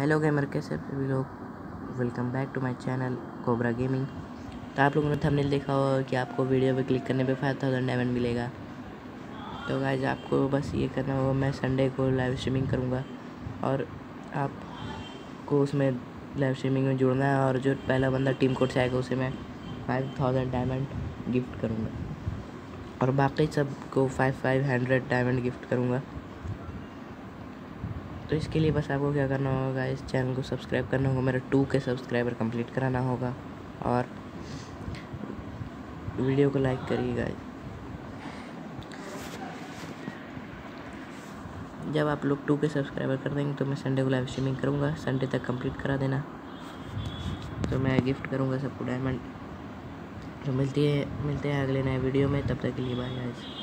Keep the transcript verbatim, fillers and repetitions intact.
Hello gamer, कैसे सभी लोग। Welcome back to my channel Cobra Gaming. तो आप लोगों ने थंबनेल देखा होगा कि आपको वीडियो पे क्लिक करने पे फाइव थाउजेंड डायमंड मिलेगा। तो गाइज आपको बस ये करना होगा, मैं संडे को लाइव स्ट्रीमिंग करूँगा और आपको उसमें लाइव स्ट्रीमिंग में जुड़ना है। और जो पहला बंदा टीम कोड से आएगा उसे मैं फाइव थाउजेंड डायमंड गिफ्ट करूँगा और बाकी सबको five five hundred diamond gift करूँगा। तो इसके लिए बस आपको क्या करना होगा, इस चैनल को सब्सक्राइब करना होगा, मेरा टू के सब्सक्राइबर कंप्लीट कराना होगा और वीडियो को लाइक करिएगा। जब आप लोग टू के सब्सक्राइबर कर देंगे तो मैं संडे को लाइव स्ट्रीमिंग करूँगा। संडे तक कंप्लीट करा देना तो मैं गिफ्ट करूँगा सबको डायमंड। तो मिलती है मिलते हैं अगले नए वीडियो में, तब तक के लिए बाय गाइस।